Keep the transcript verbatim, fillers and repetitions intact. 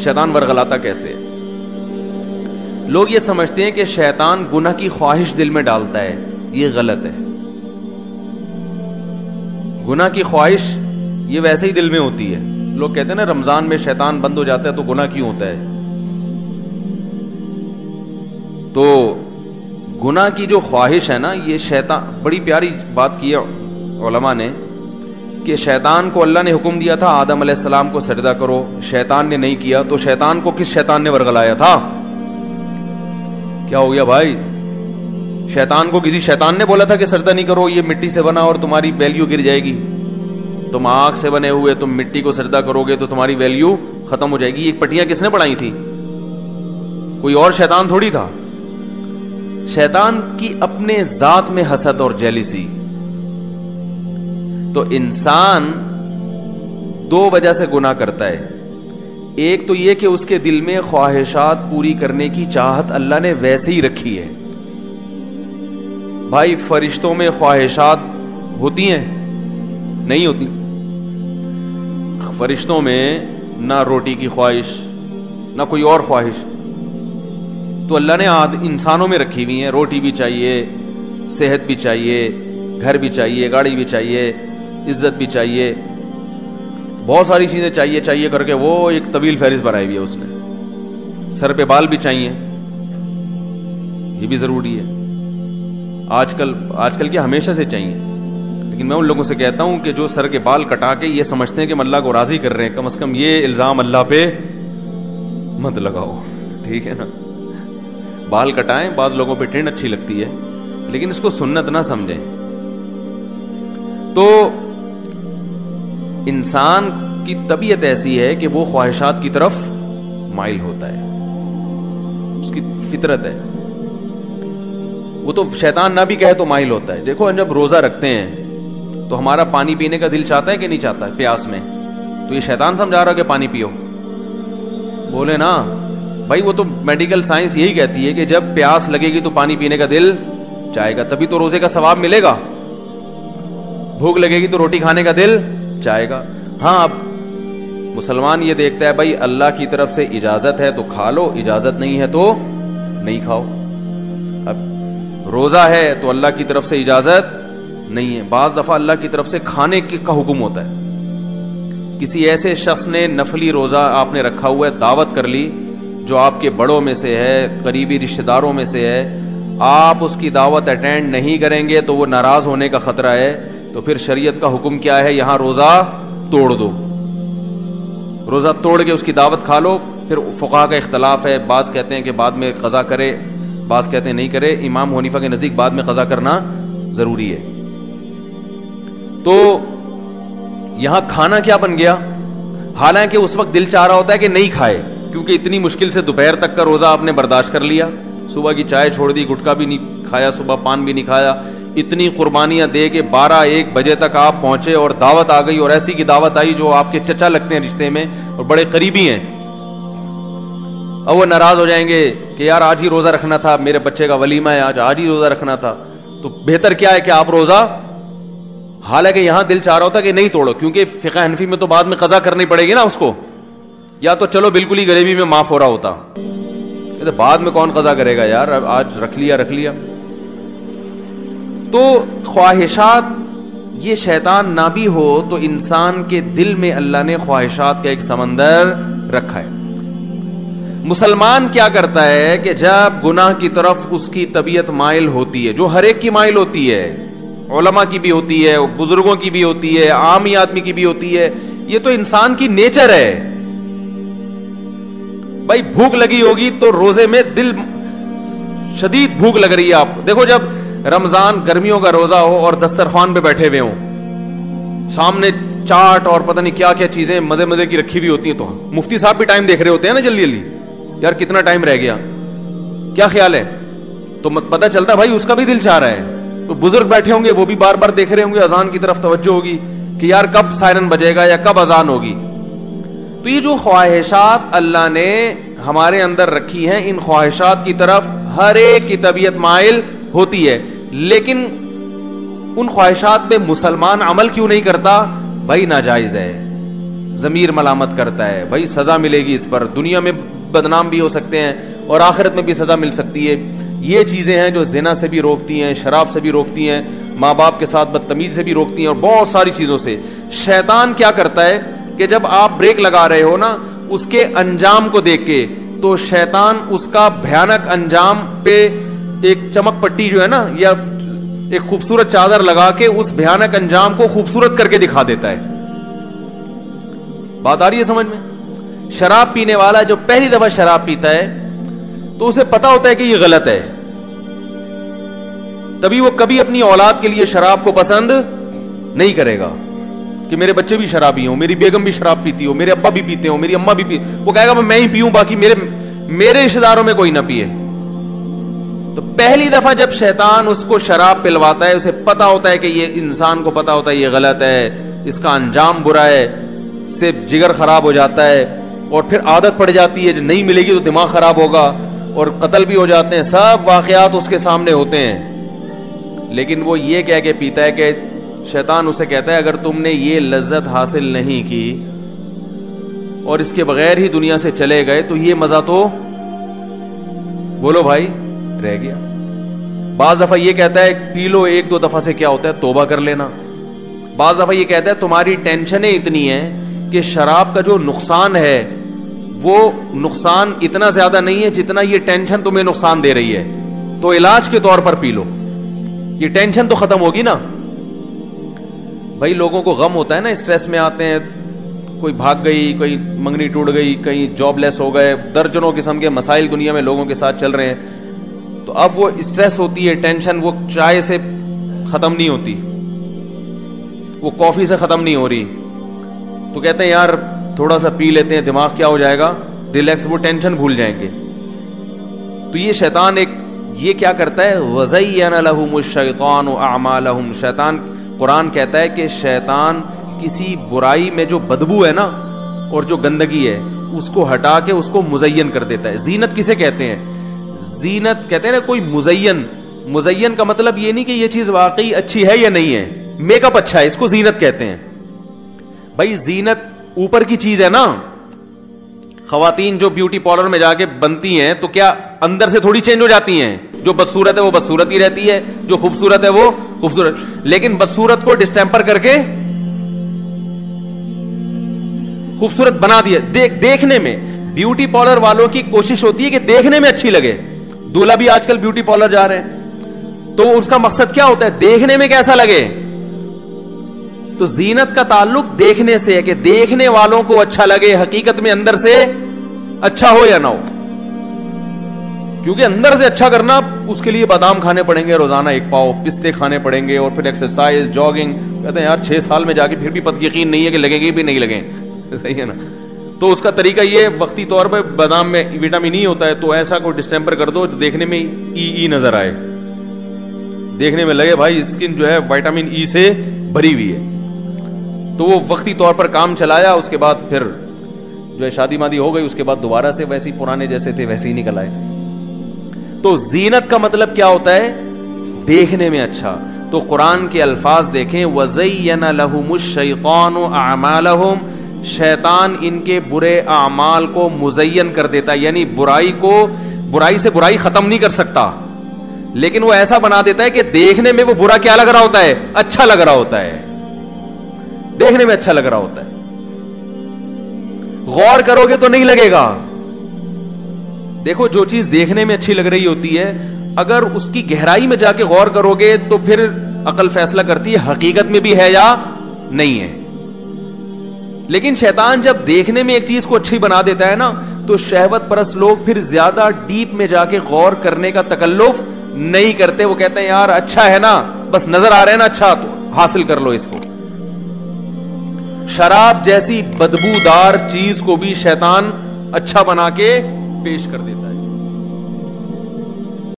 شیطان ورغلاتا کیسے ہے. لوگ یہ سمجھتے ہیں کہ شیطان گناہ کی خواہش دل میں ڈالتا ہے. یہ غلط ہے. گناہ کی خواہش یہ ویسے ہی دل میں ہوتی ہے. لوگ کہتے ہیں نا رمضان میں شیطان بند ہو جاتا ہے تو گناہ کیوں ہوتا ہے. تو گناہ کی جو خواہش ہے نا, یہ شیطان, بڑی پیاری بات کی ہے علماء نے کہ شیطان کو اللہ نے حکم دیا تھا آدم علیہ السلام کو سجدہ کرو, شیطان نے نہیں کیا, تو شیطان کو کس شیطان نے ورغلایا تھا؟ کیا ہو گیا بھائی؟ شیطان کو کسی شیطان نے بولا تھا کہ سجدہ نہیں کرو, یہ مٹی سے بنا اور تمہاری ویلیو گر جائے گی. تم آگ سے بنے ہوئے, تم مٹی کو سجدہ کرو گے تو تمہاری ویلیو ختم ہو جائے گی. یہ پٹیاں کس نے پڑھائی تھی؟ کوئی اور شیطان تھوڑی تھا. شیطان کی اپنے ذات میں حسد اور جیلیسی. تو انسان دو وجہ سے گناہ کرتا ہے. ایک تو یہ کہ اس کے دل میں خواہشات پوری کرنے کی چاہت اللہ نے ویسے ہی رکھی ہے. بھائی فرشتوں میں خواہشات ہوتی ہیں؟ نہیں ہوتی. فرشتوں میں نہ روٹی کی خواہش نہ کوئی اور خواہش. تو اللہ نے انسانوں میں رکھی ہوئی ہیں. روٹی بھی چاہیے, صحت بھی چاہیے, گھر بھی چاہیے, گاڑی بھی چاہیے, عزت بھی چاہیے, بہت ساری چیزیں چاہیے چاہیے کر کے وہ ایک طویل فہرست بنائی ہوئی ہے اس نے. سر پہ بال بھی چاہیے, یہ بھی ضروری ہے. آج کل آج کل کیا ہمیشہ سے چاہیے. لیکن میں ان لوگوں سے کہتا ہوں کہ جو سر کے بال کٹا کے یہ سمجھتے ہیں کہ ہم اللہ کو راضی کر رہے ہیں, کم از کم یہ الزام اللہ پہ مت لگاؤ. ٹھیک ہے نا. بال کٹائیں, بعض لوگوں پہ ٹرینڈ اچھی لگتی ہے, لیکن اس کو سنت نہ سمجھیں. تو انسان کی طبیعت ایسی ہے کہ وہ خواہشات کی طرف مائل ہوتا ہے, اس کی فطرت ہے. وہ تو شیطان نہ بھی کہے تو مائل ہوتا ہے. دیکھو جب روزہ رکھتے ہیں تو ہمارا پانی پینے کا دل چاہتا ہے کہ نہیں چاہتا ہے پیاس میں؟ تو یہ شیطان سمجھا رہا کہ پانی پیو؟ بولے نا بھائی, وہ تو میڈیکل سائنس یہی کہتی ہے کہ جب پیاس لگے گی تو پانی پینے کا دل چاہے گا, تبھی تو روزے کا ثواب ملے گا. بھوک لگے گی تو روٹی کھانے کا دل چاہے گا. ہاں اب مسلمان یہ دیکھتا ہے بھائی اللہ کی طرف سے اجازت ہے تو کھا لو, اجازت نہیں ہے تو نہیں کھاؤ. اب روزہ ہے تو اللہ کی طرف سے اجازت نہیں ہے. بعض دفعہ اللہ کی طرف سے کھانے کا حکم ہوتا ہے. کسی ایسے شخص نے نفلی روزہ آپ نے رکھا ہوا ہے, دعوت کر لی جو آپ کے بڑوں میں سے ہے, قریبی رشتہ داروں میں سے ہے, آپ اس کی دعوت اٹینڈ نہیں کریں گے تو وہ ناراض ہونے کا خطرہ ہے. تو پھر شریعت کا حکم کیا ہے؟ یہاں روزہ توڑ دو, روزہ توڑ کے اس کی دعوت کھا لو. پھر فقہا کا اختلاف ہے, بعض کہتے ہیں کہ بعد میں قضا کرے, بعض کہتے ہیں نہیں کرے. امام حنیفہ کے نزدیک بعد میں قضا کرنا ضروری ہے. تو یہاں کھانا کیا بن گیا؟ حالانکہ اس وقت دل چاہ رہا ہوتا ہے کہ نہیں کھائے, کیونکہ اتنی مشکل سے دوپہر تک کا روزہ آپ نے برداشت کر لیا, صبح کی چائے چھوڑ دی, گٹکا بھی نہیں کھایا, صبح پان بھی نہیں کھایا, اتنی قربانیاں دے کے بارہ ایک بجے تک آپ پہنچے اور دعوت آ گئی, اور ایسی کی دعوت آئی جو آپ کے چچا لگتے ہیں رشتے میں اور بڑے قریبی ہیں. اب وہ ناراض ہو جائیں گے کہ یار آج ہی روزہ رکھنا تھا, میرے بچے کا ولیمہ ہے آج, آج ہی روزہ رکھنا تھا. تو بہتر کیا ہے کہ آپ روزہ, حالانکہ یہاں دل چاہ رہا ہوتا کہ نہیں توڑو, کیونکہ فقہ حنفی میں تو بعد میں قضا کرنی پڑے گی نا اس کو, یا تو چلو بالکل ہی غریبی میں معاف ہو رہا ہوتا, بعد میں کون قضا کرے گا یار, آج رکھ لیا رکھ لیا. تو خواہشات, یہ شیطان نہ بھی ہو تو انسان کے دل میں اللہ نے خواہشات کا ایک سمندر رکھا ہے. مسلمان کیا کرتا ہے کہ جب گناہ کی طرف اس کی طبیعت مائل ہوتی ہے, جو ہر ایک کی مائل ہوتی ہے, علماء کی بھی ہوتی ہے, بزرگوں کی بھی ہوتی ہے, عامی آدمی کی بھی ہوتی ہے, یہ تو انسان کی نیچر ہے. بھائی بھوک لگی ہوگی تو روزے میں دل شدید بھوک لگ رہی ہے. آپ دیکھو جب رمضان گرمیوں کا روزہ ہو اور دسترخوان پہ بیٹھے ہوئے ہوں, سامنے چاٹ اور پتہ نہیں کیا کیا چیزیں مزے مزے کی رکھی ہوئی ہوتی ہیں, تو مفتی صاحب بھی ٹائم دیکھ رہے ہوتے ہیں نا جلدی جلدی, یار کتنا ٹائم رہ گیا, کیا خیال ہے, تو پتہ چلتا بھائی اس کا بھی دل چاہ رہا ہے. تو بزرگ بیٹھے ہوں گے وہ بھی بار بار دیکھ رہے ہوں گے, اذان کی طرف توجہ ہوگی کہ یار کب سائرن بجے گا یا کب اذان ہوگی. تو یہ جو خواہشات اللہ نے ہمارے اندر رکھی ہیں, ان خواہشات کی طرف ہر ایک کی طبیعت مائل ہوتی ہے. لیکن ان خواہشات پہ مسلمان عمل کیوں نہیں کرتا؟ بھائی ناجائز ہے, ضمیر ملامت کرتا ہے. بھائی سزا ملے گی اس پر, دنیا میں بدنام بھی ہو سکتے ہیں اور آخرت میں بھی سزا مل سکتی ہے. یہ چیزیں ہیں جو زنا سے بھی روکتی ہیں, شراب سے بھی روکتی ہیں, ماں باپ کے ساتھ بدتمیزی سے بھی روکتی ہیں, اور بہت ساری چیزوں سے. شیطان کیا کرتا ہے کہ جب آپ بریک لگا رہے ہو نا, اس کے انجام کو دیکھ کے, تو شیطان اس کا بھیانک انجام پہ ایک چمک پٹی جو ہے نا, یا ایک خوبصورت چادر لگا کے اس بھیانک انجام کو خوبصورت کر کے دکھا دیتا ہے. بات آ رہی ہے سمجھ میں؟ شراب پینے والا جو پہلی دفعہ شراب پیتا ہے تو اسے پتا ہوتا ہے کہ یہ غلط ہے, تبھی وہ کبھی اپنی اولاد کے لیے شراب کو پسند نہیں کرے گا کہ میرے بچے بھی شرابی ہوں, میری بیگم بھی شراب پیتی ہو, میرے ابا بھی پیتے ہوں, میری اماں بھی پی, وہ کہے گا میں ہی پیوں, باقی میرے میرے رشتہ داروں میں کوئی نہ پیے. تو پہلی دفعہ جب شیطان اس کو شراب پلواتا ہے, اسے پتا ہوتا ہے کہ یہ انسان کو پتا ہوتا ہے یہ غلط ہے, اس کا انجام برا ہے, سے جگر خراب ہو جاتا ہے, اور پھر عادت پڑ جاتی ہے, جو نہیں ملے گی تو دماغ خراب ہوگا, اور قتل بھی ہو جاتے ہیں, سب واقعات اس کے سامنے ہوتے ہیں. لیکن وہ یہ کہہ کے پیتا ہے کہ شیطان اسے کہتا ہے اگر تم نے یہ لذت حاصل نہیں کی اور اس کے بغیر ہی دنیا سے چلے گئے تو یہ مزہ تو بولو بھائی رہ گیا. بعض دفعہ یہ کہتا ہے پی لو, ایک دو دفعہ سے کیا ہوتا ہے توبہ کر لینا. بعض دفعہ یہ کہتا ہے تمہاری ٹینشنیں اتنی ہیں کہ شراب کا جو نقصان ہے وہ نقصان اتنا زیادہ نہیں ہے جتنا یہ ٹینشن تمہیں نقصان دے رہی ہے, تو علاج کے طور پر پی لو, یہ ٹینشن تو ختم ہوگی نا. بھائی لوگوں کو غم ہوتا ہے نا, اسٹریس میں آتے ہیں, کوئی بھاگ گئی, کوئی منگنی ٹوٹ گئی, کہیں جاب لیس ہو گئے, درجنوں قسم کے مسائل دنیا میں لوگوں کے ساتھ چل رہے ہیں. تو اب وہ اسٹریس ہوتی ہے, ٹینشن, وہ چائے سے ختم نہیں ہوتی, وہ کافی سے ختم نہیں ہو رہی, تو کہتے ہیں یار تھوڑا سا پی لیتے ہیں, دماغ کیا ہو جائے گا ریلیکس, وہ ٹینشن بھول جائیں گے. تو یہ شیطان ایک یہ کیا کرتا ہے, وَزَيَّنَ لَهُمُ الشَّيْطَانُ أَعْمَالَهُمْ, شیطان قرآن کہتا ہے کہ شیطان کسی برائی میں جو بدبو ہے نا اور جو گندگی ہے اس کو ہٹا کے اس کو مزین کر دیتا ہے. زینت کسے کہتے ہیں؟ زینت کہتے ہیں نا کوئی مزین, مزین کا مطلب یہ نہیں کہ یہ چیز واقعی اچھی ہے یا نہیں ہے, میک اپ اچھا ہے, اس کو زینت کہتے ہیں. بھائی زینت اوپر کی چیز ہے نا, خواتین جو بیوٹی پارلر میں جا کے بنتی ہیں تو کیا اندر سے تھوڑی چینج ہو جاتی ہیں؟ جو بدصورت ہے وہ بدصورت ہی رہتی ہے, جو خوبصورت ہے وہ خوبصورت, لیکن بدصورت کو ڈسٹیمپر کر کے خوبصورت بنا دیا. دیکھ دیکھنے میں بیوٹی پارلر والوں کی کوشش ہوتی ہے کہ دیکھنے میں اچھی لگے. دولہا بھی آج کل بیوٹی پارلر جا رہے ہیں تو اس کا مقصد کیا ہوتا ہے, دیکھنے میں کیسا لگے. تو زینت کا تعلق دیکھنے سے ہے کہ دیکھنے والوں کو اچھا لگے, حقیقت میں اندر سے اچھا ہو یا نہ ہو. کیونکہ اندر سے اچھا کرنا اس کے لیے بادام کھانے پڑیں گے روزانہ ایک پاؤ, پستے کھانے پڑیں گے, اور پھر ایکسرسائز, جاگنگ. کہتے ہیں یار چھ سال میں جا کے پھر بھی پت یقین نہیں ہے کہ لگیں گے بھی نہیں لگیں, صحیح ہے نا. تو اس کا طریقہ یہ وقتی طور پر بادام میں وٹامن ای ہوتا ہے, تو ایسا کوئی ڈسٹیمپر کر دو تو دیکھنے میں ای ای نظر آئے, دیکھنے میں لگے بھائی اسکن جو ہے وٹامن ای سے بھری ہوئی ہے. تو وہ وقتی طور پر کام چلایا, اس کے بعد پھر جو ہے شادی مادی ہو گئی, اس کے بعد دوبارہ سے ویسے ہی پرانے جیسے تھے ویسے ہی نکل آئے. تو زینت کا مطلب کیا ہوتا ہے, دیکھنے میں اچھا. تو قرآن کے الفاظ دیکھیں, وَزَيَّنَ لَهُمُ الشَّيْطَانُ أَعْمَالَهُمْ, شیطان ان کے برے اعمال کو مزین کر دیتا ہے, یعنی برائی کو, برائی سے برائی ختم نہیں کر سکتا, لیکن وہ ایسا بنا دیتا ہے کہ دیکھنے میں وہ برا کیا لگ رہا ہوتا ہے, اچھا لگ رہا ہوتا ہے, دیکھنے میں اچھا لگ رہا ہوتا ہے. غور کرو گے تو نہیں لگے گا. دیکھو جو چیز دیکھنے میں اچھی لگ رہی ہوتی ہے, اگر اس کی گہرائی میں جا کے غور کرو گے تو پھر عقل فیصلہ کرتی ہے حقیقت میں بھی ہے یا نہیں ہے. لیکن شیطان جب دیکھنے میں ایک چیز کو اچھی بنا دیتا ہے نا, تو شہوت پرست لوگ پھر زیادہ ڈیپ میں جا کے غور کرنے کا تکلف نہیں کرتے. وہ کہتے ہیں یار اچھا ہے نا, بس نظر آ رہا ہے نا اچھا, تو حاصل کر لو اس کو. شراب جیسی بدبودار چیز کو بھی شیطان اچھا بنا کے پیش کر دیتا ہے.